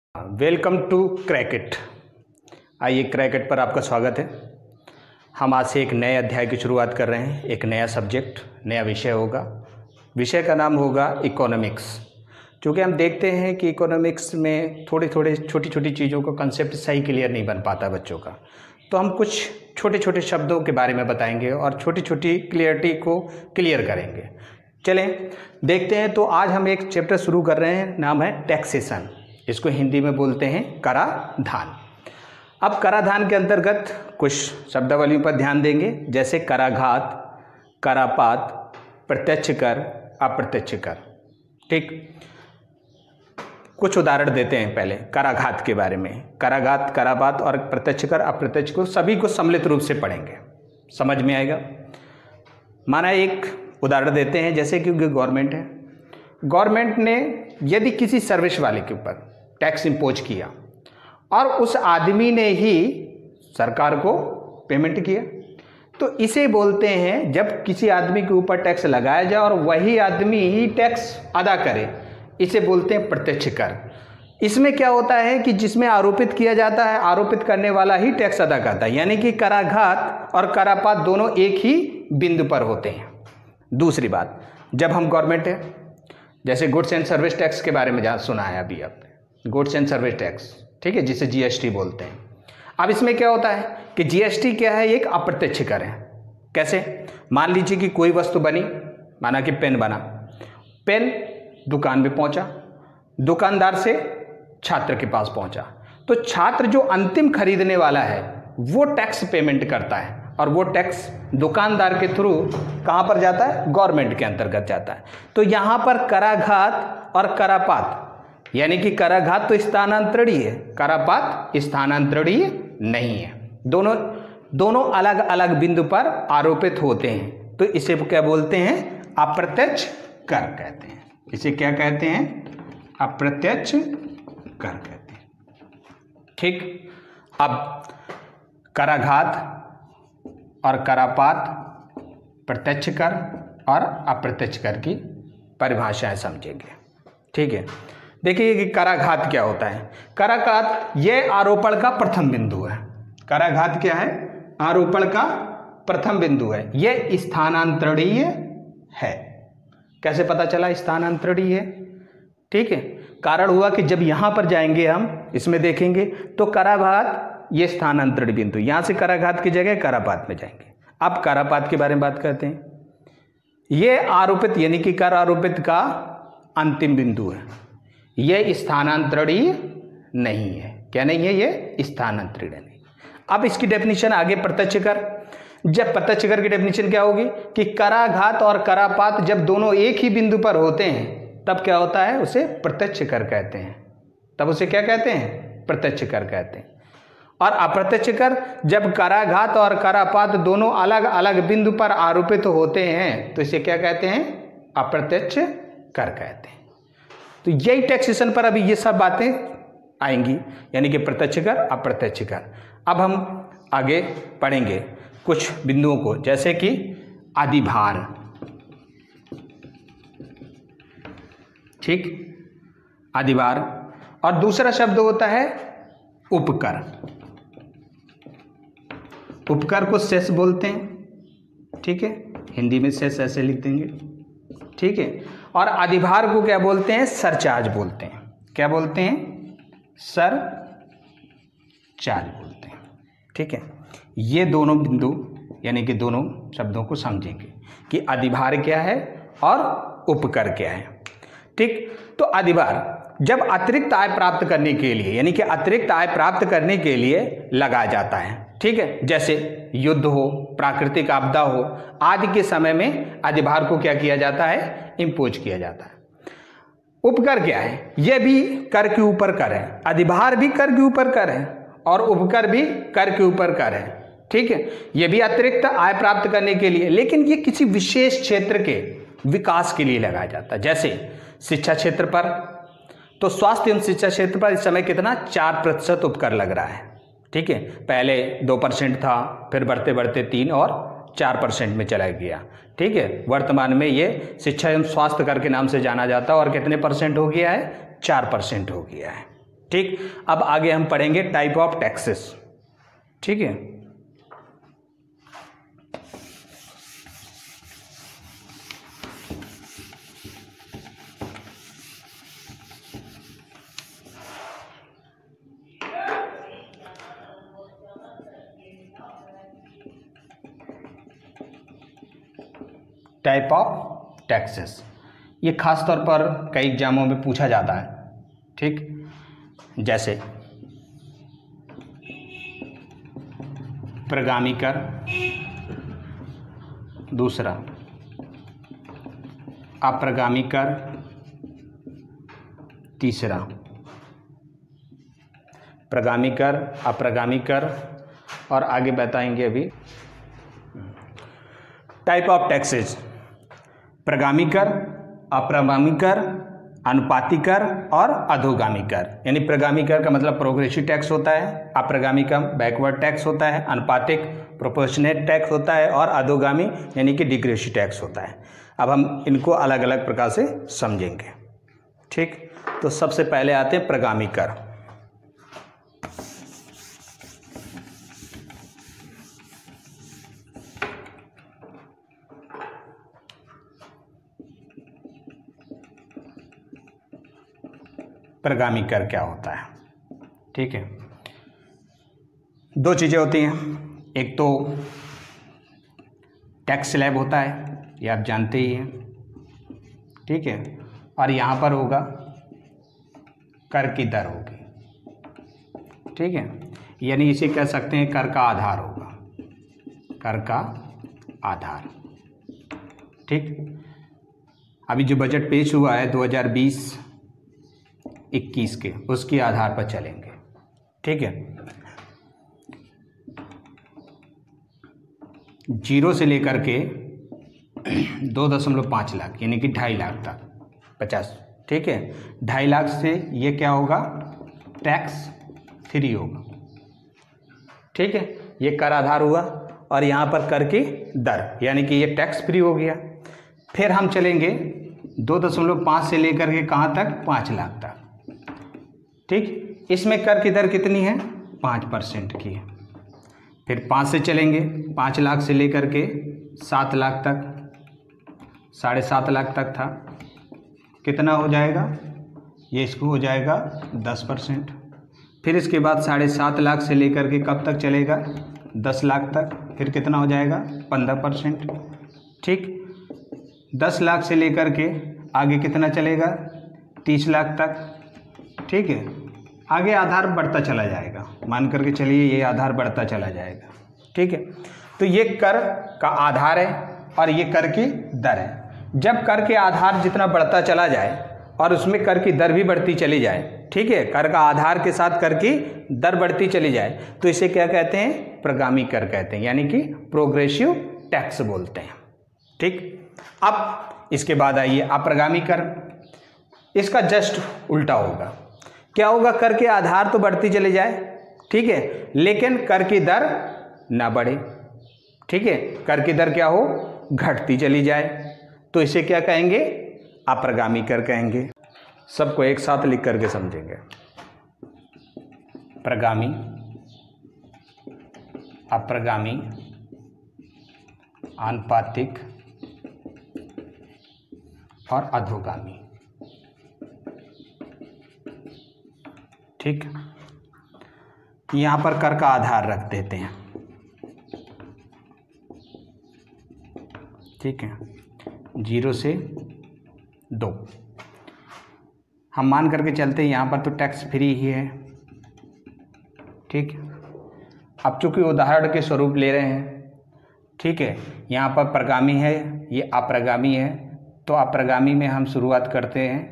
Welcome to क्रैकेट। आइए, क्रैकेट पर आपका स्वागत है। हम आज से एक नए अध्याय की शुरुआत कर रहे हैं। एक नया सब्जेक्ट, नया विषय होगा। विषय का नाम होगा इकोनॉमिक्स। क्योंकि हम देखते हैं कि इकोनॉमिक्स में छोटी छोटी चीज़ों का कंसेप्ट सही क्लियर नहीं बन पाता बच्चों का, तो हम कुछ छोटे छोटे शब्दों के बारे में बताएंगे और छोटी छोटी क्लियरिटी को क्लियर करेंगे। चलें देखते हैं। तो आज हम एक चैप्टर शुरू कर रहे हैं, नाम है टैक्सेशन। इसको हिंदी में बोलते हैं कराधान। अब कराधान के अंतर्गत कुछ शब्दावलियों पर ध्यान देंगे, जैसे कराघात, करापात, प्रत्यक्ष कर, अप्रत्यक्ष कर। ठीक, कुछ उदाहरण देते हैं पहले कराघात के बारे में। कराघात, करापात और प्रत्यक्ष कर, अप्रत्यक्ष कर सभी को सम्मिलित रूप से पढ़ेंगे, समझ में आएगा। माना एक उदाहरण देते हैं, जैसे कि गवर्नमेंट है। गवर्नमेंट ने यदि किसी सर्विस वाले के ऊपर टैक्स इंपोज किया और उस आदमी ने ही सरकार को पेमेंट किया, तो इसे बोलते हैं, जब किसी आदमी के ऊपर टैक्स लगाया जाए और वही आदमी ही टैक्स अदा करे, इसे बोलते हैं प्रत्यक्ष कर। इसमें क्या होता है कि जिसमें आरोपित किया जाता है, आरोपित करने वाला ही टैक्स अदा करता है, यानी कि कराघात और करापात दोनों एक ही बिंदु पर होते हैं। दूसरी बात, जब हम गवर्नमेंट है, जैसे गुड्स एंड सर्विस टैक्स के बारे में जहाँ सुना है अभी आपने, गुड्स एंड सर्विस टैक्स, ठीक है, जिसे जीएसटी बोलते हैं। अब इसमें क्या होता है कि जीएसटी क्या है, एक अप्रत्यक्ष कर है। कैसे? मान लीजिए कि कोई वस्तु बनी, माना कि पेन बना, पेन दुकान में पहुंचा, दुकानदार से छात्र के पास पहुंचा, तो छात्र जो अंतिम खरीदने वाला है वो टैक्स पेमेंट करता है, और वो टैक्स दुकानदार के थ्रू कहाँ पर जाता है? गवर्नमेंट के अंतर्गत जाता है। तो यहाँ पर कराघात और करापात, यानी कि कराघात तो स्थानांतरणीय है, करापात स्थानांतरणीय नहीं है। दोनों अलग अलग बिंदु पर आरोपित होते हैं, तो इसे क्या बोलते हैं? अप्रत्यक्ष कर कहते हैं। इसे क्या कहते हैं? अप्रत्यक्ष कर कहते हैं। ठीक, अब कराघात और करापात, प्रत्यक्ष कर और अप्रत्यक्ष कर की परिभाषाएं समझेंगे। ठीक है, देखिए कि कराघात क्या होता है। कराघात यह आरोपण का प्रथम बिंदु है। कराघात क्या है? आरोपण का प्रथम बिंदु है। यह स्थानांतरणीय है। कैसे पता चला स्थानांतरणीय है? ठीक है, कारण हुआ कि जब यहां पर जाएंगे हम, इसमें देखेंगे तो कराघात ये स्थानांतरण बिंदु, यहां से कराघात की जगह करापात में जाएंगे। अब करापात के बारे में बात करते हैं। यह आरोपित, यानी कि कर आरोपित का अंतिम बिंदु है। यह स्थानांतरणीय नहीं है। क्या नहीं है? यह स्थानांतरणीय नहीं। अब इसकी डेफिनेशन आगे प्रत्यक्ष कर। जब प्रत्यक्ष कर की डेफिनेशन क्या होगी कि कराघात और करापात जब दोनों एक ही बिंदु पर होते हैं, तब क्या होता है? उसे प्रत्यक्ष कर कहते हैं। तब उसे क्या कहते हैं? प्रत्यक्ष कर कहते हैं। और अप्रत्यक्ष कर, जब कराघात और करापात दोनों अलग अलग बिंदु पर आरोपित होते हैं, तो इसे क्या कहते हैं? अप्रत्यक्ष कर कहते हैं। तो यही टैक्सेशन पर अभी ये सब बातें आएंगी, यानी कि प्रत्यक्ष कर, अप्रत्यक्ष कर। अब हम आगे पढ़ेंगे कुछ बिंदुओं को, जैसे कि अधिभार। ठीक, अधिभार। और दूसरा शब्द होता है उपकर। उपकर को सेस बोलते हैं। ठीक है, हिंदी में सेस ऐसे लिख देंगे। ठीक है, और अधिभार को क्या बोलते हैं? सरचार्ज बोलते हैं। क्या बोलते हैं? सरचार्ज बोलते हैं। ठीक है, ये दोनों बिंदु, यानी कि दोनों शब्दों को समझेंगे कि अधिभार क्या है और उपकर क्या है। ठीक, तो अधिभार जब अतिरिक्त आय प्राप्त करने के लिए, यानी कि अतिरिक्त आय प्राप्त करने के लिए लगाया जाता है। ठीक है, जैसे युद्ध हो, प्राकृतिक आपदा हो आदि के समय में अधिभार को क्या किया जाता है? इंपोज किया जाता है। उपकर क्या है? यह भी कर के ऊपर कर है। अधिभार भी कर के ऊपर कर है और उपकर भी कर के ऊपर कर है। ठीक है, यह भी अतिरिक्त आय प्राप्त करने के लिए, लेकिन ये किसी विशेष क्षेत्र के विकास के लिए लगाया जाता है। जैसे शिक्षा क्षेत्र पर, तो स्वास्थ्य एवं शिक्षा क्षेत्र पर इस समय कितना? 4% उपकर लग रहा है। ठीक है, पहले 2% था, फिर बढ़ते बढ़ते 3 और 4% में चला गया। ठीक है, वर्तमान में ये शिक्षा एवं स्वास्थ्य कर के नाम से जाना जाता है और कितने परसेंट हो गया है? 4% हो गया है। ठीक, अब आगे हम पढ़ेंगे टाइप ऑफ टैक्सेस। ठीक है, टाइप ऑफ टैक्सेस, ये खास तौर पर कई एग्जामों में पूछा जाता है। ठीक, जैसे प्रगामी कर, दूसरा अप्रगामी कर, तीसरा प्रगामी कर, अप्रगामी कर, और आगे बताएंगे अभी। टाइप ऑफ टैक्सेस, प्रगामी कर, अप्रगामी कर, अनुपाती कर और अधोगामी कर। यानी प्रगामी कर का मतलब प्रोग्रेसिव टैक्स होता है, अप्रगामी का बैकवर्ड टैक्स होता है, अनुपातिक प्रोपोर्शनेट टैक्स होता है और अधोगामी यानी कि डिग्रेसिव टैक्स होता है। अब हम इनको अलग अलग प्रकार से समझेंगे। ठीक, तो सबसे पहले आते हैं प्रगामी कर। प्रगामी कर क्या होता है? ठीक है, दो चीज़ें होती हैं, एक तो टैक्स स्लैब होता है, ये आप जानते ही हैं। ठीक है, और यहाँ पर होगा कर की दर होगी। ठीक है, यानी इसे कह सकते हैं कर का आधार होगा, कर का आधार। ठीक, अभी जो बजट पेश हुआ है 2020-21 के, उसके आधार पर चलेंगे। ठीक है, 0 से लेकर के 2.5 लाख यानी कि 2.5 लाख तक 50। ठीक है, 2.5 लाख से ये क्या होगा, टैक्स फ्री होगा। ठीक है, ये कर आधार हुआ और यहाँ पर कर की दर यानी कि ये टैक्स फ्री हो गया। फिर हम चलेंगे 2.5 से लेकर के कहाँ तक, 5 लाख तक। ठीक, इसमें कर की दर कितनी है, 5% की है। फिर 5 से चलेंगे, 5 लाख से लेकर के 7 लाख तक, 7.5 लाख तक था, कितना हो जाएगा, ये इसको हो जाएगा 10%। फिर इसके बाद 7.5 लाख से लेकर के कब तक चलेगा, 10 लाख तक, फिर कितना हो जाएगा, 15%। ठीक, 10 लाख से लेकर के आगे कितना चलेगा, 30 लाख तक। ठीक है, आगे आधार बढ़ता चला जाएगा, मान करके चलिए ये आधार बढ़ता चला जाएगा। ठीक है, तो ये कर का आधार है और ये कर की दर है। जब कर के आधार जितना बढ़ता चला जाए और उसमें कर की दर भी बढ़ती चली जाए, ठीक है, कर का आधार के साथ कर की दर बढ़ती चली जाए, तो इसे क्या कहते हैं, प्रगामी कर कहते हैं, यानी कि प्रोग्रेसिव टैक्स बोलते हैं। ठीक, अब इसके बाद आइए अप्रगामी कर। इसका जस्ट उल्टा होगा। क्या होगा, कर के आधार तो बढ़ती चली जाए, ठीक है, लेकिन कर की दर ना बढ़े। ठीक है, कर की दर क्या हो, घटती चली जाए, तो इसे क्या कहेंगे, अप्रगामी कर कहेंगे। सबको एक साथ लिख करके समझेंगे। प्रगामी, अप्रगामी, आनुपातिक और अधोगामी। ठीक, यहाँ पर कर का आधार रख देते हैं। ठीक है, 0 से 2 हम मान करके चलते हैं, यहाँ पर तो टैक्स फ्री ही है। ठीक, अब चूंकि उदाहरण के स्वरूप ले रहे हैं, ठीक है, यहाँ पर प्रगामी है, ये अप्रगामी है, तो अप्रगामी में हम शुरुआत करते हैं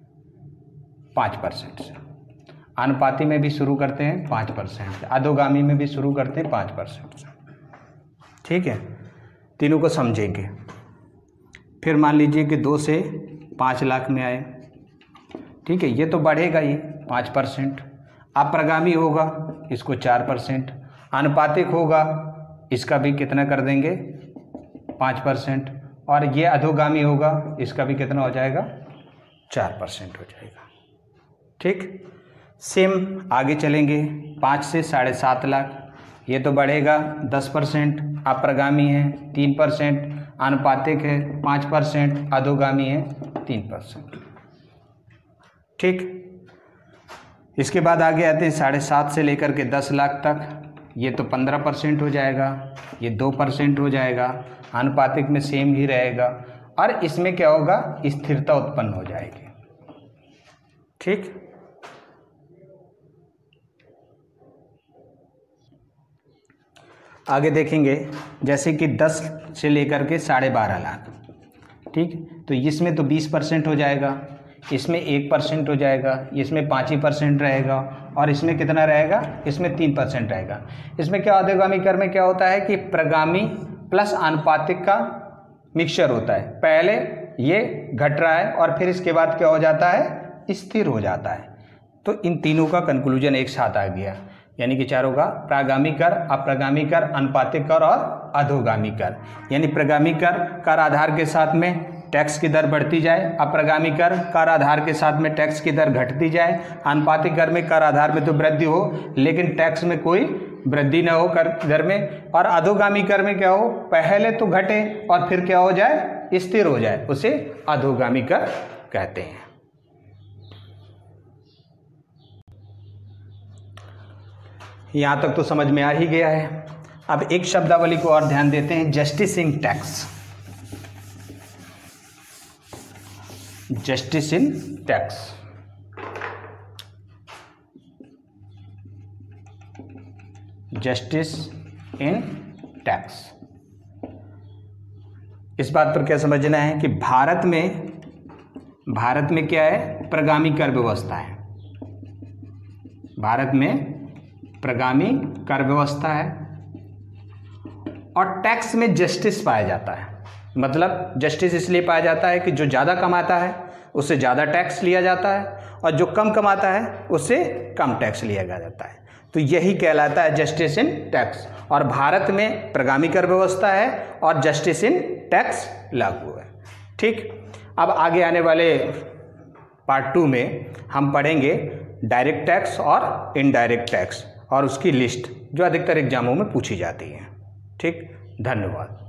5% से, अनुपाती में भी शुरू करते हैं 5% से, अधोगामी में भी शुरू करते हैं 5% से। ठीक है, तीनों को समझेंगे। फिर मान लीजिए कि 2 से 5 लाख में आए। ठीक है, ये तो बढ़ेगा ही 5%। अप्रगामी होगा, इसको 4%। आनुपातिक होगा, इसका भी कितना कर देंगे, 5%। और ये अधोगामी होगा, इसका भी कितना हो जाएगा, 4% हो जाएगा। ठीक, सेम आगे चलेंगे, 5 से 7.5 लाख, ये तो बढ़ेगा 10%, अप्रगामी है 3%, आनुपातिक है 5%, अधोगामी है 3%। ठीक, इसके बाद आगे आते हैं 7.5 से लेकर के 10 लाख तक, ये तो 15% हो जाएगा, ये 2% हो जाएगा, आनुपातिक में सेम ही रहेगा, और इसमें क्या होगा, स्थिरता उत्पन्न हो जाएगी। ठीक, आगे देखेंगे जैसे कि 10 से लेकर के 12.5 लाख। ठीक, तो इसमें तो 20% हो जाएगा, इसमें 1% हो जाएगा, इसमें 5% रहेगा, और इसमें कितना रहेगा, इसमें 3% रहेगा। इसमें क्या अधोगामी कर में क्या होता है कि प्रगामी प्लस आनुपातिक का मिक्सचर होता है, पहले ये घट रहा है और फिर इसके बाद क्या हो जाता है, स्थिर हो जाता है। तो इन तीनों का कंक्लूजन एक साथ आ गया, यानी कि चारों का प्रागामी कर, अप्रगामी कर, अनुपातिक कर और अधोगामी कर। यानी प्रगामी कर आधार के साथ में टैक्स की दर बढ़ती जाए, अप्रगामी कर आधार के साथ में टैक्स की दर घटती जाए, अनुपातिक कर में कर आधार में तो वृद्धि हो लेकिन टैक्स में कोई वृद्धि न हो कर दर में, और अधोगामी कर में क्या हो, पहले तो घटे और फिर क्या हो जाए, स्थिर हो जाए, उसे अधोगामी कर कहते हैं। यहाँ तक तो समझ में आ ही गया है। अब एक शब्दावली को और ध्यान देते हैं, justice in tax. Justice in tax, justice in tax. इस बात पर क्या समझना है कि भारत में क्या है, प्रगामी कर व्यवस्था है। भारत में प्रगामी कर व्यवस्था है और टैक्स में जस्टिस पाया जाता है। मतलब जस्टिस इसलिए पाया जाता है कि जो ज़्यादा कमाता है उससे ज़्यादा टैक्स लिया जाता है और जो कम कमाता है उससे कम टैक्स लिया जाता है। तो यही कहलाता है जस्टिस इन टैक्स, और भारत में प्रगामी कर व्यवस्था है और जस्टिस इन टैक्स लागू है। ठीक, अब आगे आने वाले पार्ट 2 में हम पढ़ेंगे डायरेक्ट टैक्स और इनडायरेक्ट टैक्स और उसकी लिस्ट जो अधिकतर एग्जामों में पूछी जाती है। ठीक, धन्यवाद।